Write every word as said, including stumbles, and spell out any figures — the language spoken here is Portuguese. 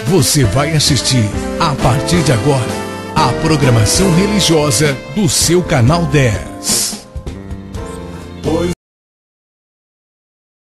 Você vai assistir, a partir de agora, a programação religiosa do seu Canal dez.